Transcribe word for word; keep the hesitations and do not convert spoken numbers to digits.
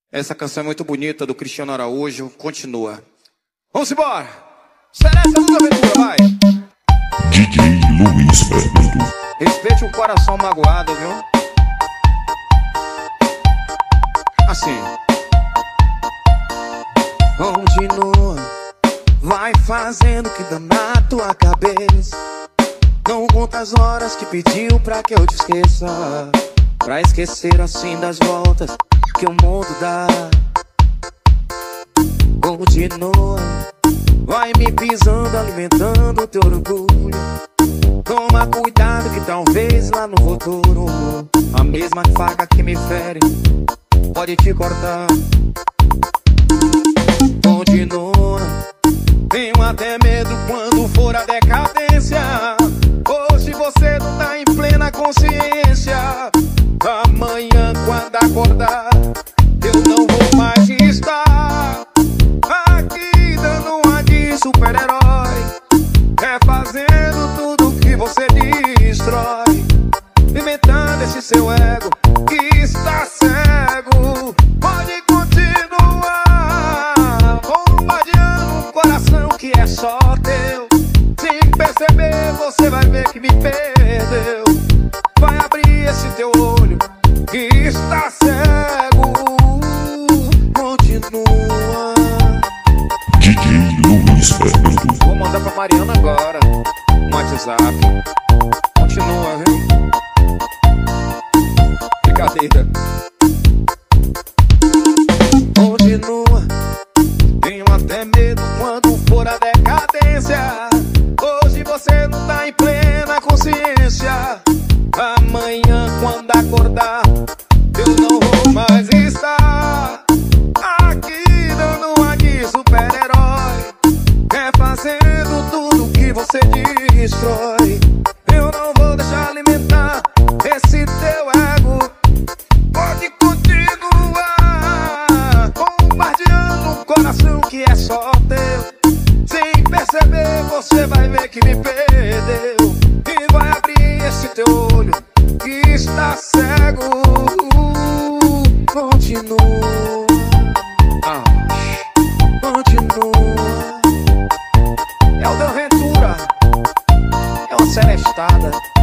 Essa canção é muito bonita, do Cristiano Araújo. Continua. Vamos embora! Seresta do Aventura, vai! D J Luiz Fernando. Respeite o coração magoado, viu? Assim. Continua, vai fazendo que dá na tua cabeça. Não conta as horas que pediu pra que eu te esqueça, pra esquecer assim das voltas que o mundo dá. Continua, vai me pisando, alimentando o teu orgulho. Toma cuidado que talvez lá no futuro a mesma faca que me fere pode te cortar. Continua, tenho até medo quando for a decadência. Hoje você não tá em plena consciência. Amanhã quando acordar eu não vou mais estar aqui dando uma de super-herói, refazendo tudo que você destrói, inventando esse seu ego que está cego. Pode continuar bombardeando um coração que é só teu. Sem perceber você vai ver que me perdeu. Vai abrir esse teu olho que está cego. Continua. D J Luiz Fernando. Vou mandar pra Mariana agora no WhatsApp. Continua, viu? Brincadeira. Continua, tenho até medo quando for a decadência. Hoje você não tá em plena consciência. Amanhã quando acordar eu não vou mais estar aqui dando uma de super-herói, refazendo tudo que você destrói. Eu não vou deixar alimentar esse teu ego. Pode continuar bombardeando um coração que é só teu. Sem perceber você vai ver que me perdeu. E vai abrir esse teu olho que está cego. Continua, ah, continua. É o Del Ventura, é uma celestada.